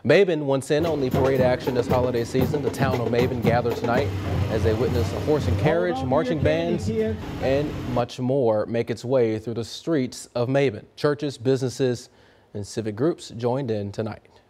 Maben once in on the parade action this holiday season. The town of Maben gathered tonight as they witness a horse and carriage, marching bands, and much more make its way through the streets of Maben. Churches, businesses, and civic groups joined in tonight.